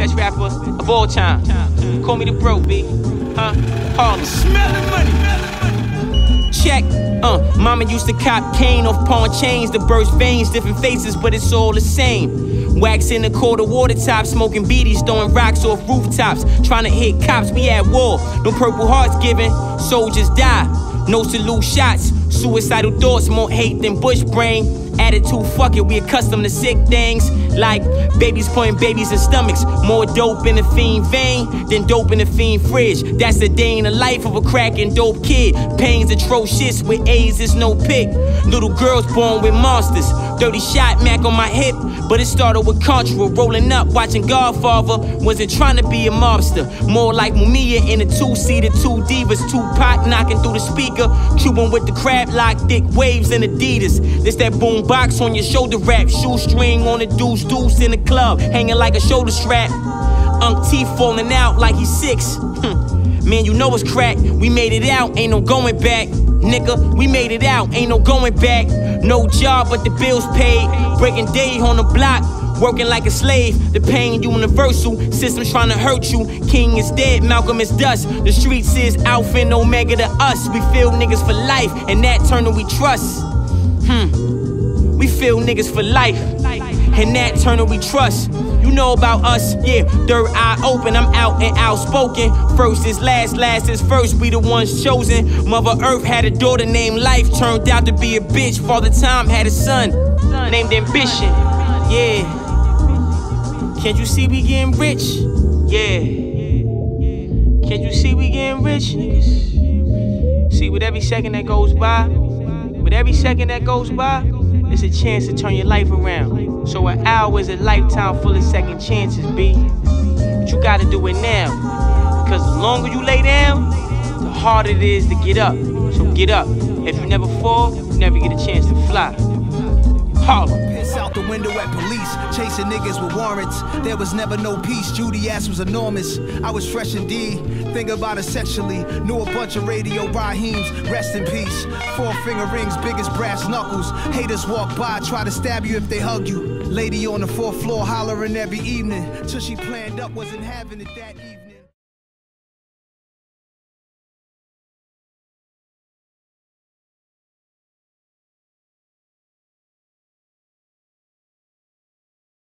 best rapper of all time. Call me the bro, B. Harlem. Smelling money. Check. Mama used to cop cane off pawn chains to burst veins, different faces, but it's all the same. Wax in the quarter water top, smoking beaties, throwing rocks off rooftops, trying to hit cops. We at war, no purple hearts given, soldiers die. No salute shots, suicidal thoughts, more hate than Bush brain. Attitude, fuck it, we accustomed to sick things. Like babies putting babies in stomachs. More dope in the fiend vein than dope in the fiend fridge. That's the day in the life of a cracking dope kid. Pains atrocious, with AIDS is no pick. Little girls born with monsters. 30 shot Mac on my hip, but it started with Contra. Rolling up, watching Godfather. Wasn't trying to be a mobster. More like Mumia in a two-seater, two divas. Tupac knocking through the speaker. Cuban with the crab lock, thick waves and Adidas. This that boom box on your shoulder wrap. Shoestring on the deuce in the club, hanging like a shoulder strap. Unc teeth falling out like he's 6. Man, you know it's crack. We made it out, ain't no going back. Nigga, we made it out, ain't no going back. No job, but the bills paid. Breaking day on the block, working like a slave. The pain universal, system trying to hurt you. King is dead, Malcolm is dust. The streets is Alpha and Omega to us. We feel niggas for life, and that turner we trust. We feel niggas for life, and that turner we trust. You know about us, yeah, third eye open, I'm out and outspoken. First is last, last is first, we the ones chosen. Mother Earth had a daughter named Life, turned out to be a bitch. Father Time had a son, named Ambition, yeah. Can't you see we getting rich? Yeah. Can't you see we getting rich, niggas? See, with every second that goes by, it's a chance to turn your life around. So an hour is a lifetime full of second chances, B. But you gotta do it now. Because the longer you lay down, the harder it is to get up. So get up. If you never fall, you never get a chance to fly. Harlem. Piss out the window at police, chasing niggas with warrants. There was never no peace, Judy ass was enormous. I was fresh indeed, think about it sexually. Knew a bunch of radio Raheems, rest in peace. 4 finger rings, big as brass knuckles. Haters walk by, try to stab you if they hug you. Lady on the 4th floor hollering every evening, till she planned up, wasn't having it that evening.